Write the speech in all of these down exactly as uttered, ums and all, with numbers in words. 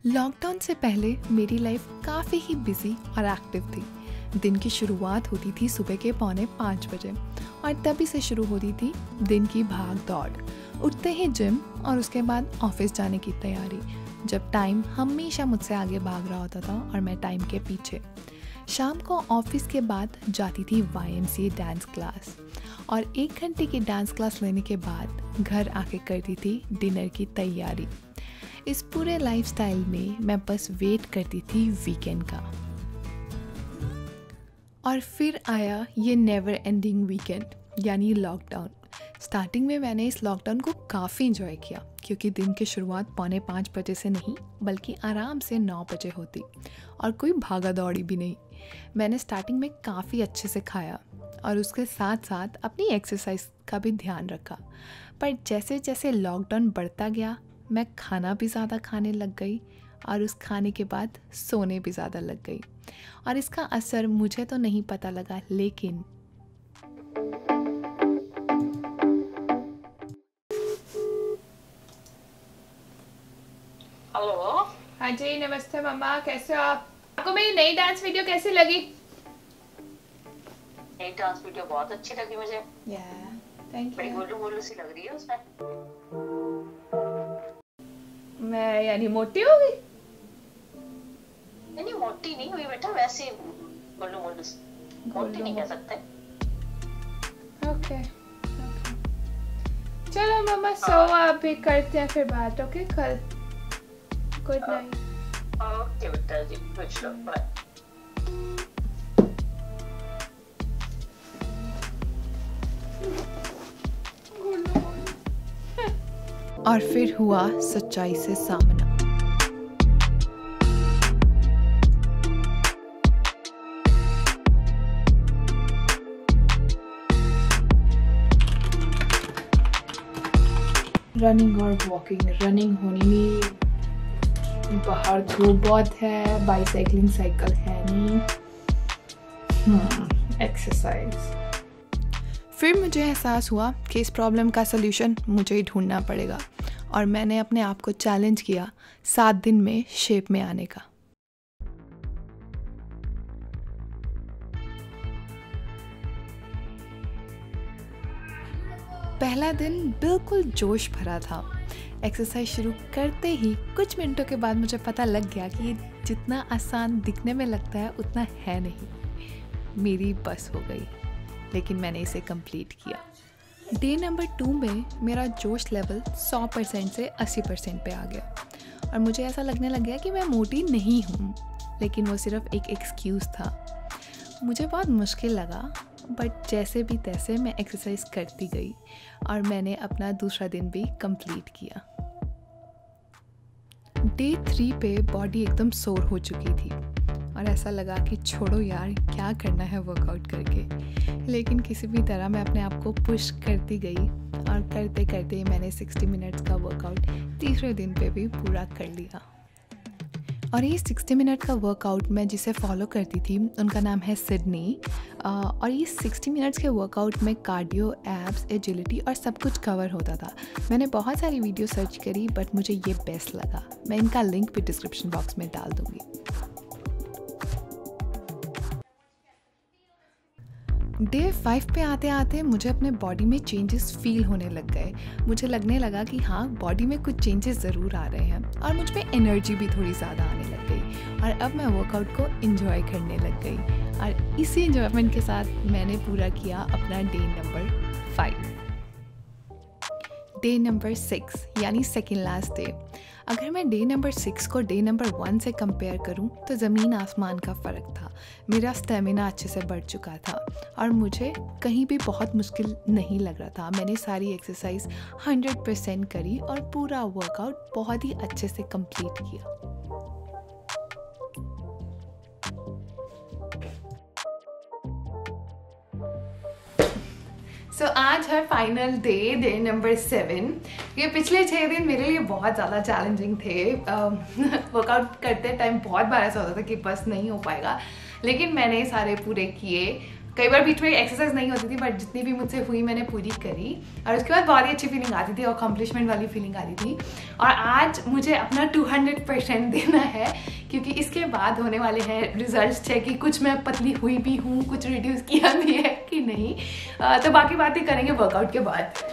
Lockdown से पहले मेरी लाइफ काफ़ी ही बिजी और एक्टिव थी। दिन की शुरुआत होती थी सुबह के पौने पाँच बजे और तभी से शुरू होती थी दिन की भाग दौड़। उठते ही जिम और उसके बाद ऑफिस जाने की तैयारी, जब टाइम हमेशा मुझसे आगे भाग रहा होता था और मैं टाइम के पीछे। शाम को ऑफिस के बाद जाती थी Y M C A dance class और एक घंटे की डांस क्लास लेने के बाद घर आके करती थी डिनर की तैयारी। इस पूरे लाइफस्टाइल में मैं बस वेट करती थी वीकेंड का। और फिर आया ये नेवर एंडिंग वीकेंड यानी लॉकडाउन। स्टार्टिंग में मैंने इस लॉकडाउन को काफ़ी इंजॉय किया क्योंकि दिन की शुरुआत पौने पाँच बजे से नहीं बल्कि आराम से नौ बजे होती और कोई भागा दौड़ी भी नहीं। मैंने स्टार्टिंग में काफ़ी अच्छे से खाया और उसके साथ साथ अपनी एक्सरसाइज का भी ध्यान रखा। पर जैसे जैसे लॉकडाउन बढ़ता गया मैं खाना भी ज़्यादा खाने लग गई और उस खाने के बाद सोने भी ज़्यादा लग गई और इसका असर मुझे तो नहीं पता लगा, लेकिन हेलो। हाँ जी, नमस्ते मम्मा, कैसे हो आप? आपको मेरी नई डांस वीडियो कैसी लगी? नई डांस वीडियो बहुत अच्छी लगी मुझे। या थैंक बड़ी यू। गोलू गोलू सी लग रही है उसमें। मैं यानी मोटी हो गई? नहीं नहीं, मोटी नहीं हुई बेटा, वैसे गोलू गोलू सी। मोटी नहीं कह सकते। ओके चलो मम्मा, सो आप भी करते हैं फिर बात। ओके कल। Good night. ओके बेटा जी, कुछ लो, बाय। और फिर हुआ सच्चाई से सामना। रनिंग और वॉकिंग। रनिंग होनी नहीं, बाहर धूप बहुत है, बाइसाइकिलिंग साइकिल है नहीं, एक्सरसाइज। फिर मुझे एहसास हुआ कि इस प्रॉब्लम का सलूशन मुझे ही ढूंढना पड़ेगा और मैंने अपने आप को चैलेंज किया सात दिन में शेप में आने का। पहला दिन बिल्कुल जोश भरा था। एक्सरसाइज शुरू करते ही कुछ मिनटों के बाद मुझे पता लग गया कि ये जितना आसान दिखने में लगता है उतना है नहीं। मेरी बस हो गई, लेकिन मैंने इसे कंप्लीट किया। डे नंबर टू में मेरा जोश लेवल सौ परसेंट से अस्सी परसेंट पे आ गया और मुझे ऐसा लगने लग गया कि मैं मोटी नहीं हूँ, लेकिन वो सिर्फ एक एक्सक्यूज़ था। मुझे बहुत मुश्किल लगा, बट जैसे भी तैसे मैं एक्सरसाइज करती गई और मैंने अपना दूसरा दिन भी कंप्लीट किया। डे थ्री पे बॉडी एकदम सोर हो चुकी थी और ऐसा लगा कि छोड़ो यार, क्या करना है वर्कआउट करके। लेकिन किसी भी तरह मैं अपने आप को पुश करती गई और करते करते मैंने साठ मिनट्स का वर्कआउट तीसरे दिन पे भी पूरा कर लिया। और ये साठ मिनट का वर्कआउट मैं जिसे फॉलो करती थी उनका नाम है सिडनी। और ये साठ मिनट्स के वर्कआउट में कार्डियो, एब्स, एजिलिटी और सब कुछ कवर होता था। मैंने बहुत सारी वीडियो सर्च करी बट मुझे ये बेस्ट लगा। मैं इनका लिंक भी डिस्क्रिप्शन बॉक्स में डाल दूँगी। डे फाइव पे आते आते मुझे अपने बॉडी में चेंजेस फील होने लग गए। मुझे लगने लगा कि हाँ, बॉडी में कुछ चेंजेस ज़रूर आ रहे हैं और मुझ में एनर्जी भी थोड़ी ज़्यादा आने लग गई और अब मैं वर्कआउट को एंजॉय करने लग गई। और इसी एंजॉयमेंट के साथ मैंने पूरा किया अपना day number five. Day number six यानी सेकेंड लास्ट डे। अगर मैं डे नंबर सिक्स को डे नंबर वन से कंपेयर करूं तो ज़मीन आसमान का फ़र्क था। मेरा स्टेमिना अच्छे से बढ़ चुका था और मुझे कहीं भी बहुत मुश्किल नहीं लग रहा था। मैंने सारी एक्सरसाइज हंड्रेड परसेंट करी और पूरा वर्कआउट बहुत ही अच्छे से कंप्लीट किया। सो so, आज है final day, day number seven. ये पिछले छः दिन मेरे लिए बहुत ज़्यादा चैलेंजिंग थे। वर्कआउट uh, करते टाइम बहुत बार ऐसा होता था कि बस नहीं हो पाएगा, लेकिन मैंने सारे पूरे किए। कई बार बीच में एक्सरसाइज नहीं होती थी, बट जितनी भी मुझसे हुई मैंने पूरी करी और उसके बाद बहुत ही अच्छी फीलिंग आती थी, अकम्पलिशमेंट वाली फीलिंग आती थी। और आज मुझे अपना टू हंड्रेड परसेंट देना है, क्योंकि इसके बाद होने वाले हैं रिजल्ट्स चेक कि कुछ मैं पतली हुई भी हूँ, कुछ रिड्यूस किया भी है कि नहीं। तो बाकी बातें करेंगे वर्कआउट के बाद।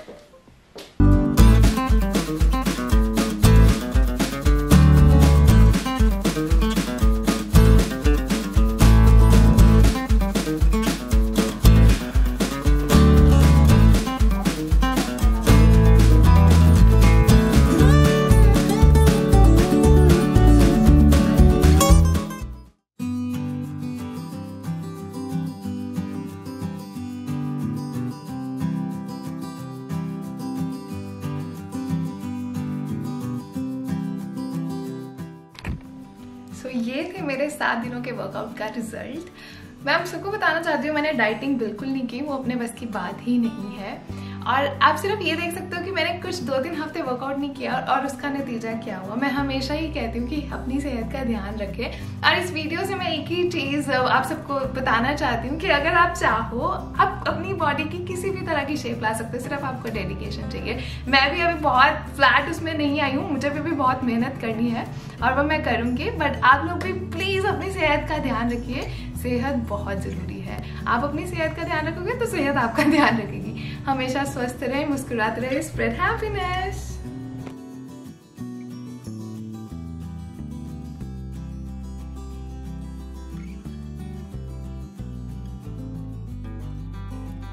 सो so, ये थे मेरे सात दिनों के वर्कआउट का रिजल्ट। मैं आप सबको बताना चाहती हूँ, मैंने डाइटिंग बिल्कुल नहीं की, वो अपने बस की बात ही नहीं है। और आप सिर्फ ये देख सकते हो कि मैंने कुछ दो तीन हफ्ते वर्कआउट नहीं किया और उसका नतीजा क्या हुआ। मैं हमेशा ही कहती हूँ कि अपनी सेहत का ध्यान रखें। और इस वीडियो से मैं एक ही चीज़ आप सबको बताना चाहती हूँ कि अगर आप चाहो, आप अपनी बॉडी की किसी भी तरह की शेप ला सकते हो, सिर्फ आपको डेडिकेशन चाहिए। मैं भी अभी बहुत फ्लैट उसमें नहीं आई हूँ, मुझे भी, भी बहुत मेहनत करनी है और वो मैं करूँगी। बट आप लोग भी प्लीज़ अपनी सेहत का ध्यान रखिए, सेहत बहुत ज़रूरी है। आप अपनी सेहत का ध्यान रखोगे तो सेहत आपका ध्यान रखेगी। हमेशा स्वस्थ रहे, मुस्कुराते रहे, स्प्रेड हैप्पीनेस।